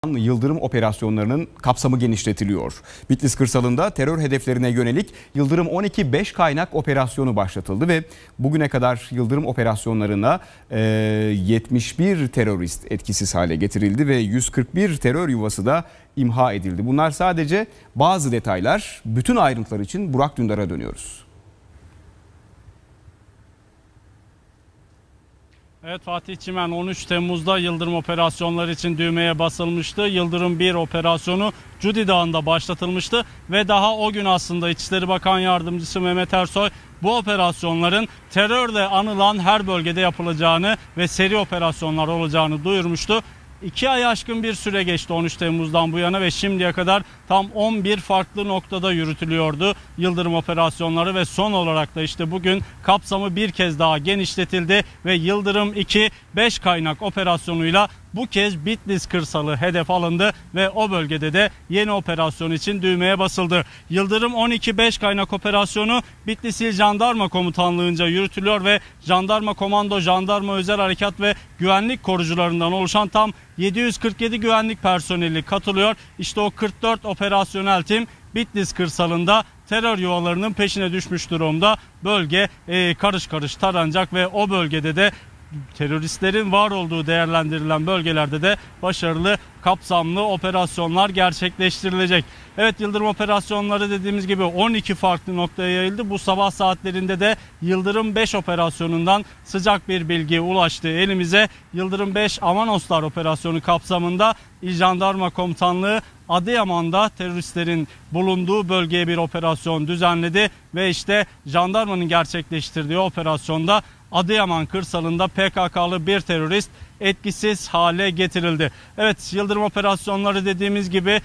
Yıldırım operasyonlarının kapsamı genişletiliyor. Bitlis kırsalında terör hedeflerine yönelik Yıldırım 12 5 kaynak operasyonu başlatıldı ve bugüne kadar Yıldırım operasyonlarına 71 terörist etkisiz hale getirildi ve 141 terör yuvası da imha edildi. Bunlar sadece bazı detaylar. Bütün ayrıntılar için Burak Dündar'a dönüyoruz. Evet Fatih Çimen, 13 Temmuz'da Yıldırım operasyonları için düğmeye basılmıştı. Yıldırım 1 operasyonu Cudi Dağı'nda başlatılmıştı ve daha o gün aslında İçişleri Bakan Yardımcısı Mehmet Ersoy bu operasyonların terörle anılan her bölgede yapılacağını ve seri operasyonlar olacağını duyurmuştu. 2 ay aşkın bir süre geçti 13 Temmuz'dan bu yana ve şimdiye kadar tam 11 farklı noktada yürütülüyordu Yıldırım operasyonları ve son olarak da işte bugün kapsamı bir kez daha genişletildi ve Yıldırım 2 5 kaynak operasyonuyla bu kez Bitlis kırsalı hedef alındı ve o bölgede de yeni operasyon için düğmeye basıldı. Yıldırım 12 5 kaynak operasyonu Bitlis İl Jandarma Komutanlığı'nca yürütülüyor ve Jandarma Komando, Jandarma Özel Harekat ve güvenlik korucularından oluşan tam 747 güvenlik personeli katılıyor. İşte o 44 operasyonel tim Bitlis kırsalında terör yuvalarının peşine düşmüş durumda. Bölge karış karış taranacak ve o bölgede de teröristlerin var olduğu değerlendirilen bölgelerde de başarılı, kapsamlı operasyonlar gerçekleştirilecek. Evet, Yıldırım operasyonları dediğimiz gibi 12 farklı noktaya yayıldı. Bu sabah saatlerinde de Yıldırım 5 operasyonundan sıcak bir bilgi ulaştı elimize. Yıldırım 5 Amanoslar operasyonu kapsamında İl Jandarma Komutanlığı Adıyaman'da teröristlerin bulunduğu bölgeye bir operasyon düzenledi ve işte jandarmanın gerçekleştirdiği operasyonda Adıyaman kırsalında PKK'lı bir terörist etkisiz hale getirildi. Evet, Yıldırım operasyonları dediğimiz gibi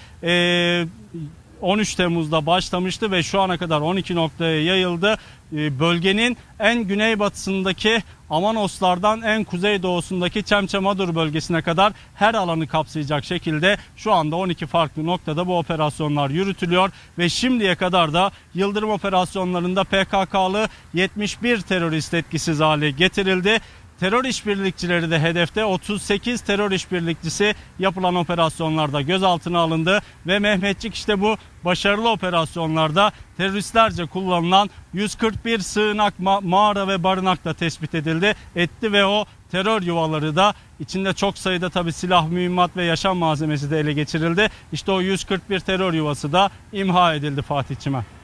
13 Temmuz'da başlamıştı ve şu ana kadar 12 noktaya yayıldı. Bölgenin en güneybatısındaki Amanoslardan en kuzeydoğusundaki Çemçemadur bölgesine kadar her alanı kapsayacak şekilde şu anda 12 farklı noktada bu operasyonlar yürütülüyor ve şimdiye kadar da Yıldırım operasyonlarında PKK'lı 71 terörist etkisiz hale getirildi. Terör işbirlikçileri de hedefte. 38 terör işbirlikçisi yapılan operasyonlarda gözaltına alındı ve Mehmetçik işte bu başarılı operasyonlarda teröristlerce kullanılan 141 sığınak, mağara ve barınak da tespit etti ve o terör yuvaları da içinde çok sayıda tabi silah, mühimmat ve yaşam malzemesi de ele geçirildi. İşte o 141 terör yuvası da imha edildi Fatih Çimen.